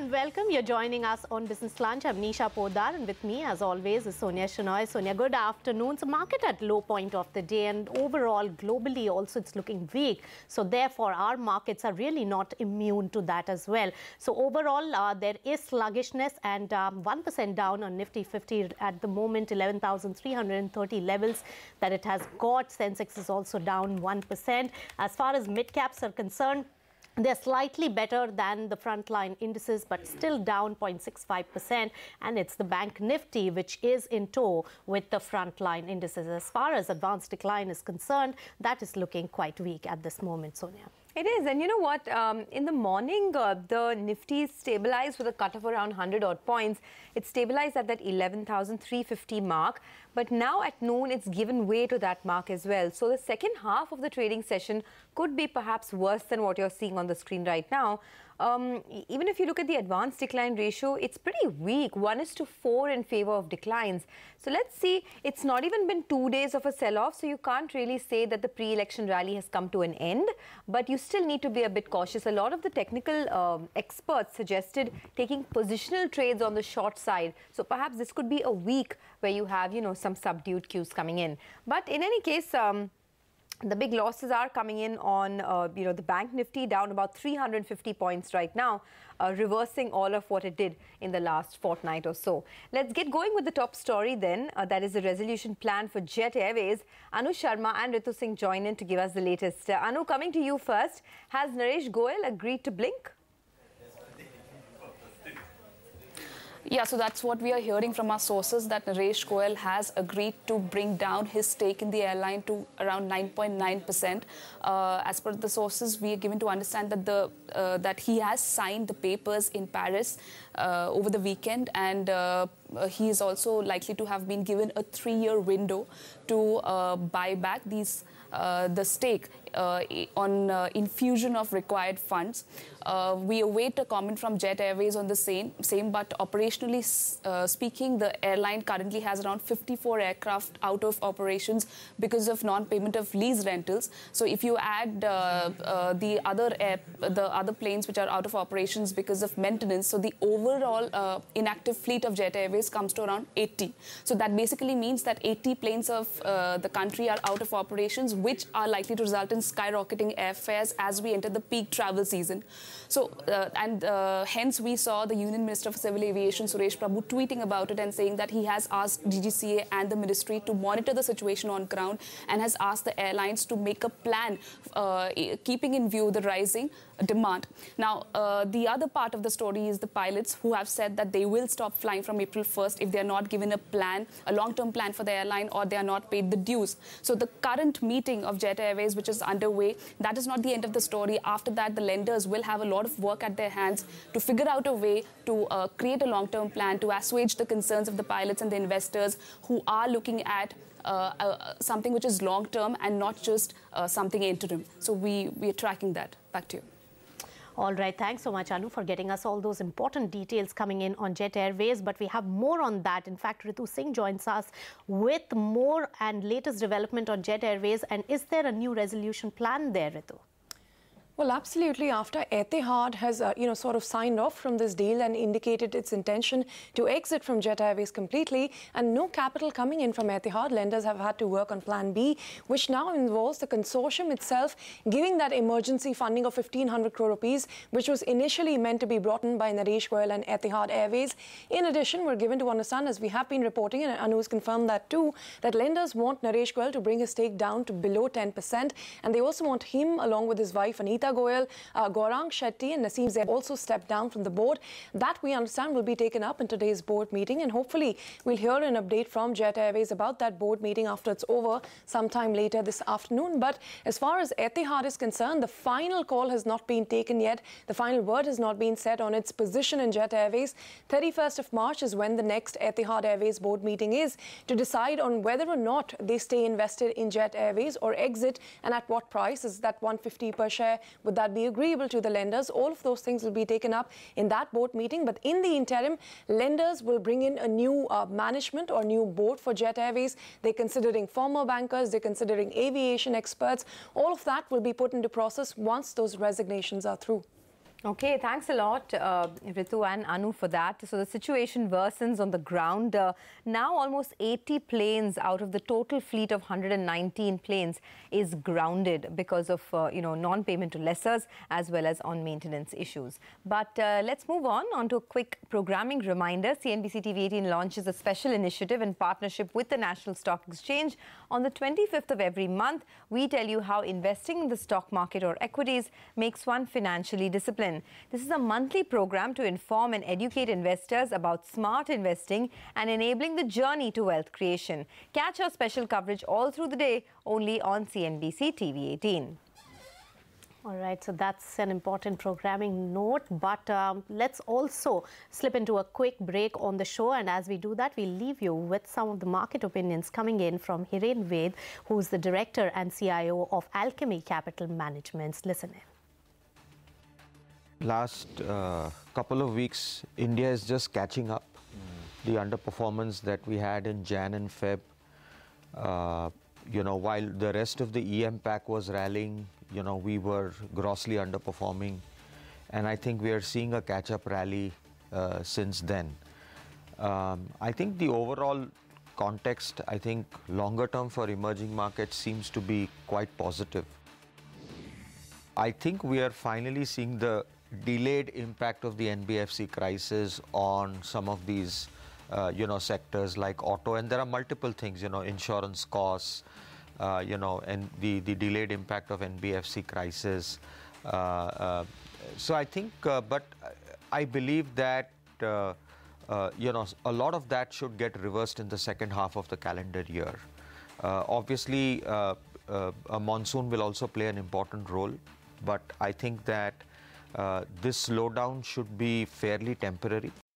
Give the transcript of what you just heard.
and welcome. You're joining us on Business Lunch. I'm Nisha Podar, and with me, as always, is Sonia Shenoy. Sonia, good afternoon. So, market at low point of the day, and overall, globally, also it's looking weak. So, therefore, our markets are really not immune to that as well. So, overall, there is sluggishness, and 1% down on Nifty 50 at the moment, 11,330 levels that it has got. Sensex is also down 1%. As far as mid caps are concerned, they're slightly better than the frontline indices, but still down 0.65%. And it's the Bank Nifty, which is in tow with the frontline indices. As far as advanced decline is concerned, that is looking quite weak at this moment, Sonia. It is. And you know what? In the morning, the Nifty stabilized with a cut of around 100 odd points. It stabilized at that 11,350 mark. But now at noon, it's given way to that mark as well. So the second half of the trading session could be perhaps worse than what you're seeing on the screen right now. Even if you look at the advanced decline ratio, it's pretty weak, 1:4 in favor of declines. So let's see, it's not even been 2 days of a sell-off, so you can't really say that the pre-election rally has come to an end, but you still need to be a bit cautious. A lot of the technical experts suggested taking positional trades on the short side. So perhaps this could be a week where you have, some subdued cues coming in. But in any case, the big losses are coming in on, the Bank Nifty down about 350 points right now, reversing all of what it did in the last fortnight or so. Let's get going with the top story then. That is the resolution plan for Jet Airways. Anu Sharma and Ritu Singh join in to give us the latest. Anu, coming to you first. Has Naresh Goyal agreed to blink? Yeah, so that's what we are hearing from our sources, that Naresh Goyal has agreed to bring down his stake in the airline to around 9.9%. As per the sources, we are given to understand that that he has signed the papers in Paris over the weekend, and he is also likely to have been given a 3-year window to buy back the stake on infusion of required funds. We await a comment from Jet Airways on the same, but operationally speaking, the airline currently has around 54 aircraft out of operations because of non-payment of lease rentals. So if you add the other planes which are out of operations because of maintenance, so the overall inactive fleet of Jet Airways comes to around 80. So that basically means that 80 planes of the country are out of operations, which are likely to result in skyrocketing airfares as we enter the peak travel season. So, hence we saw the Union Minister for Civil Aviation, Suresh Prabhu, tweeting about it and saying that he has asked DGCA and the ministry to monitor the situation on ground and has asked the airlines to make a plan, keeping in view the rising demand. Now, the other part of the story is the pilots who have said that they will stop flying from April 1st if they are not given a plan, a long-term plan for the airline, or they are not paid the dues. So the current meeting of Jet Airways, which is underway, that is not the end of the story. After that, the lenders will have a lot of work at their hands to figure out a way to create a long-term plan to assuage the concerns of the pilots and the investors who are looking at something which is long-term and not just something interim. So we are tracking that. Back to you. All right. Thanks so much, Anu, for getting us all those important details coming in on Jet Airways. But we have more on that. In fact, Ritu Singh joins us with more and latest development on Jet Airways. And is there a new resolution plan there, Ritu? Well, absolutely. After Etihad has, sort of signed off from this deal and indicated its intention to exit from Jet Airways completely, and no capital coming in from Etihad, lenders have had to work on Plan B, which now involves the consortium itself giving that emergency funding of 1,500 crore rupees, which was initially meant to be brought in by Naresh Goyal and Etihad Airways. In addition, we're given to understand, as we have been reporting, and Anu has confirmed that too, that lenders want Naresh Goyal to bring his stake down to below 10%, and they also want him, along with his wife Anita Goyal, Gaurang Shetty and Naseem Zaid also stepped down from the board. That, we understand, will be taken up in today's board meeting, and hopefully we'll hear an update from Jet Airways about that board meeting after it's over sometime later this afternoon. But as far as Etihad is concerned, the final call has not been taken yet. The final word has not been set on its position in Jet Airways. 31st of March is when the next Etihad Airways board meeting is, to decide on whether or not they stay invested in Jet Airways or exit, and at what price. Is that 150 per share? Would that be agreeable to the lenders? All of those things will be taken up in that board meeting. But in the interim, lenders will bring in a new management or new board for Jet Airways. They're considering former bankers, they're considering aviation experts. All of that will be put into process once those resignations are through. Okay, thanks a lot, Ritu and Anu, for that. So the situation worsens on the ground. Now almost 80 planes out of the total fleet of 119 planes is grounded because of, non-payment to lessors as well as on maintenance issues. But let's move on to a quick programming reminder. CNBC TV18 launches a special initiative in partnership with the National Stock Exchange. On the 25th of every month, we tell you how investing in the stock market or equities makes one financially disciplined. This is a monthly program to inform and educate investors about smart investing and enabling the journey to wealth creation. Catch our special coverage all through the day only on CNBC TV18. All right, so that's an important programming note, but let's also slip into a quick break on the show. And as we do that, we'll leave you with some of the market opinions coming in from Hiren Ved, who's the director and CIO of Alchemy Capital Management. Listen in. Last couple of weeks, India is just catching up. The underperformance that we had in Jan and Feb, while the rest of the EM pack was rallying, we were grossly underperforming. And I think we are seeing a catch-up rally since then. I think the overall context, longer term for emerging markets seems to be quite positive. I think we are finally seeing the delayed impact of the NBFC crisis on some of these, sectors like auto, and there are multiple things, insurance costs, and the delayed impact of NBFC crisis. So I think, but I believe that, a lot of that should get reversed in the second half of the calendar year. Obviously, a monsoon will also play an important role, but I think that this slowdown should be fairly temporary.